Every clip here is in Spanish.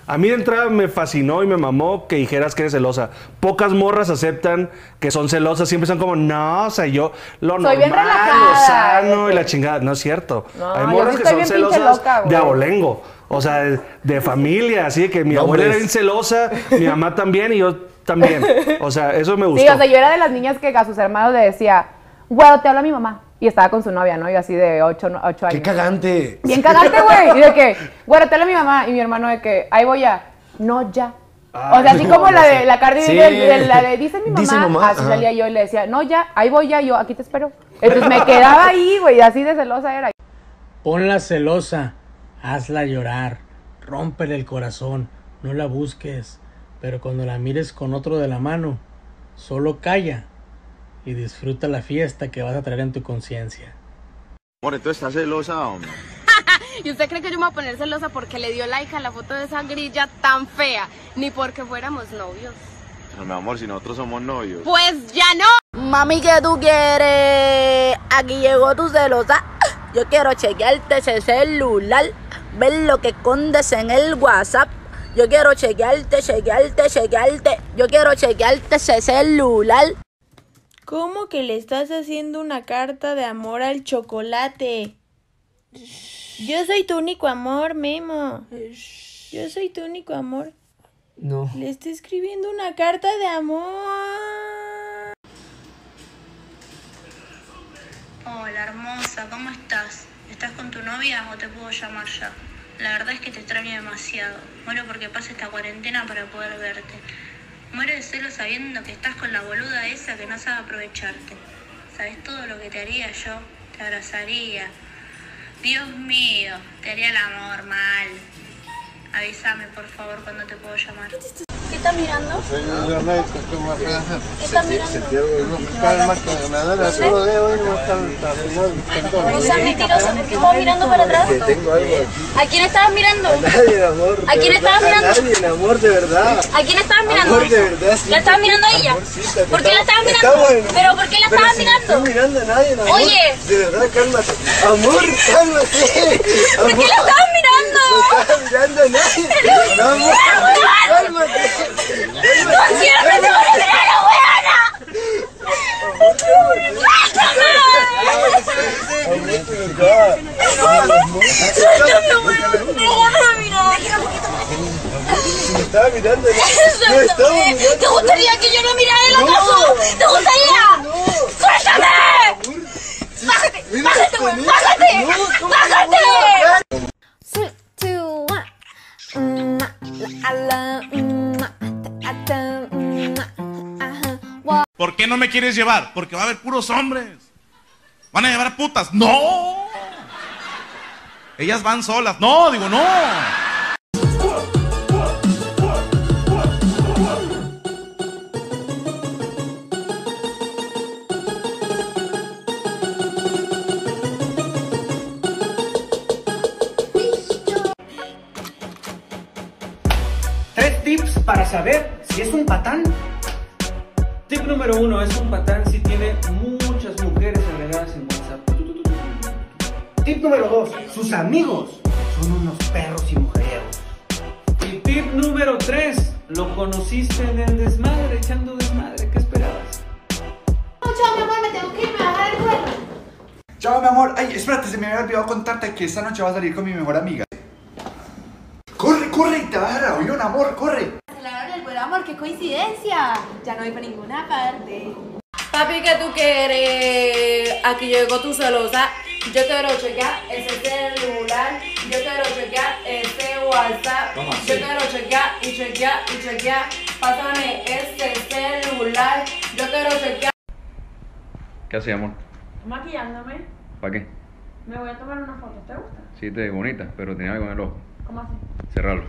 A mí de entrada me fascinó y me mamó que dijeras que eres celosa. Pocas morras aceptan que son celosas. Siempre son como, no, o sea, yo lo Soy normal, bien relajada, lo sano y la chingada. No es cierto. No, hay morras yo que sí son estoy bien pinche celosas loca, de güey. abolengo. O sea, de familia. Así de que mi abuela era bien celosa, mi mamá también y yo también. O sea, eso me gustó. Sí, o sea, yo era de las niñas que a sus hermanos le decía, güey, te habla mi mamá. Y estaba con su novia, ¿no? Y así de 8 años. ¡Qué cagante! Bien cagante, güey. Y de que, güey, te habla mi mamá. Y mi hermano de que, ahí voy ya. No, ya. O sea, así no, como no la sé. de la Cardi B, Sí. la de dice mi mamá. Dice mamá, Así ajá. salía yo y le decía, no, ya, ahí voy ya, yo aquí te espero. Entonces me quedaba ahí, güey, así de celosa era. Ponla celosa, hazla llorar, rómpele el corazón, no la busques, pero cuando la mires con otro de la mano, solo calla y disfruta la fiesta que vas a traer en tu conciencia. Amor, entonces estás celosa, hombre. ¿Y usted cree que yo me voy a poner celosa porque le dio like a la foto de esa grilla tan fea? Ni porque fuéramos novios. No, mi amor, si nosotros somos novios. Pues ya no. Mami, ¿qué tú quieres? Aquí llegó tu celosa. Yo quiero chequearte ese celular, ver lo que escondes en el WhatsApp. Yo quiero chequearte. Yo quiero chequearte ese celular. ¿Cómo que le estás haciendo una carta de amor al chocolate? Yo soy tu único amor, Memo. Yo soy tu único amor. No. Le estoy escribiendo una carta de amor. Hola hermosa, ¿cómo estás? ¿Estás con tu novia o te puedo llamar ya? La verdad es que te extraño demasiado. Muero porque pase esta cuarentena para poder verte. Muero de celos sabiendo que estás con la boluda esa que no sabe aprovecharte. ¿Sabes todo lo que te haría yo? Te abrazaría. Dios mío, te haría el amor mal. Avísame por favor cuando te puedo llamar. ¿Qué estás mirando? ¿Qué estás mirando? No seas mentiroso, ¿por qué estás mirando para atrás? ¿A quién estabas mirando? Nadie, amor. ¿A quién estabas mirando? Nadie, amor, de verdad. ¿A quién estabas mirando? Amor, de verdad. Sí. ¿La estabas mirando a ella? Amorcita, ¿Por qué la estabas mirando? Estamos en- ¿Pero por qué la Pero estabas si mirando? No estoy mirando a nadie, amor. Oye. De verdad, cálmate. Amor, cálmate. ¿Por qué la estabas mirando? No estaba mirando a nadie. No, amor, cálmate. ¡No quiero que te vaya a mirar la Me estaba mirando. No estaba mirando. ¿Te gustaría que yo no mirara el acaso? ¿Te gustaría? ¡Suéltame! ¡Bájate! ¡Bájate, güey! ¡Bájate! ¡Bájate! ¿Por qué no me quieres llevar? Porque va a haber puros hombres. ¿Van a llevar a putas? ¡No! Ellas van solas. No, digo, no. Tres tips para saber si es un patán. Tip número 1, es un patán si tiene muchas mujeres agregadas en WhatsApp. Tip número 2, sus amigos son unos perros y mujeriegos. Y tip número 3, lo conociste en el desmadre, echando desmadre, ¿qué esperabas? Chao, mi amor, me tengo que ir, me va a dejar el vuelo. Chao, mi amor. Ay, espérate, se me había olvidado contarte que esta noche va a salir con mi mejor amiga. ¡Corre, corre! Te vas a dar avión, amor, corre. Cancelaron el vuelo, amor, qué coincidencia. Ya no voy para ninguna parte. Papi, ¿qué tú quieres? Aquí llegó tu celosa. Yo quiero chequear ese celular. Yo quiero chequear ese WhatsApp. Yo quiero chequear y chequear y chequear. Pásame ese celular. Yo quiero chequear. ¿Qué hacía, amor? Maquillándome. ¿Para qué? Me voy a tomar una foto. ¿Te gusta? Sí, te ves bonita, pero tenía algo en el ojo. ¿Cómo así? Cerralo.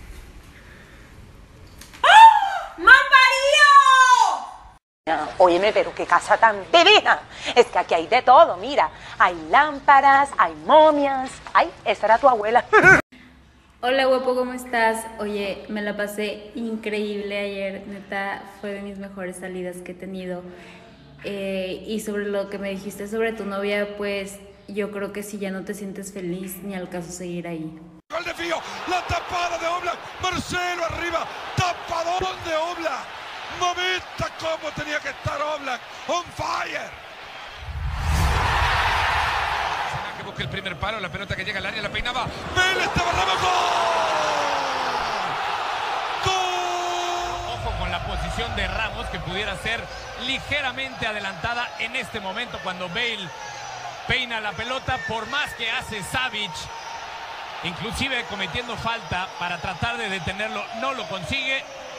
Óyeme, pero qué casa tan divina. Es que aquí hay de todo, mira. Hay lámparas, hay momias. Ay, esa era tu abuela. Hola guapo, ¿cómo estás? Oye, me la pasé increíble ayer, neta, fue de mis mejores salidas que he tenido. Y sobre lo que me dijiste sobre tu novia, pues yo creo que si ya no te sientes feliz, ni al caso seguir ahí. desvío, la tapada de Oblak, Marcelo arriba, tapadón de Oblak. Mamita, cómo tenía que estar Oblak, on fire. Que busca el primer palo, la pelota que llega al área, la peinaba. Vélez de Ramos, ¡gol! Ojo con la posición de Ramos, que pudiera ser ligeramente adelantada en este momento cuando Bale peina la pelota, por más que hace Savic, inclusive cometiendo falta para tratar de detenerlo, no lo consigue.